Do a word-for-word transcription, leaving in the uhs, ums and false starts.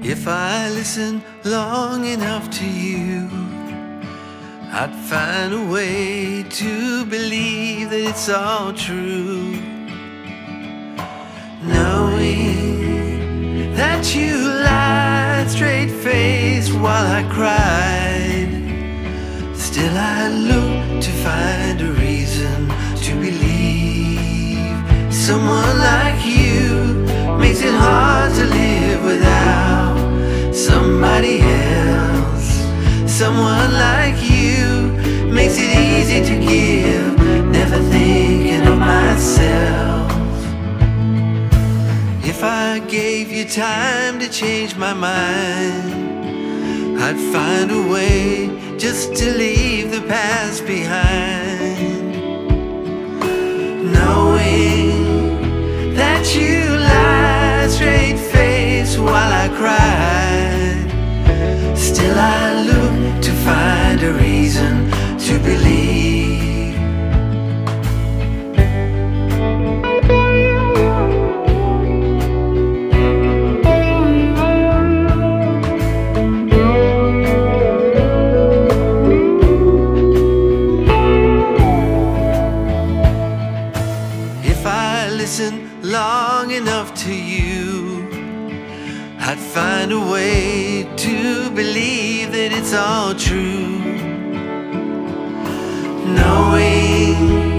If I listen long enough to you, I'd find a way to believe that it's all true. Knowing that you lied straight-faced while I cried, still I look to find a reason to believe. Someone like you makes it hard to live without somebody else. Someone like you makes it easy to give, never thinking of myself. If I gave you time to change my mind, I'd find a way just to leave the past behind. Knowing that you lied straight-faced while I cried, still I look to find a reason to believe. If I listen long enough to you, I'd find a way to believe that it's all true. Knowing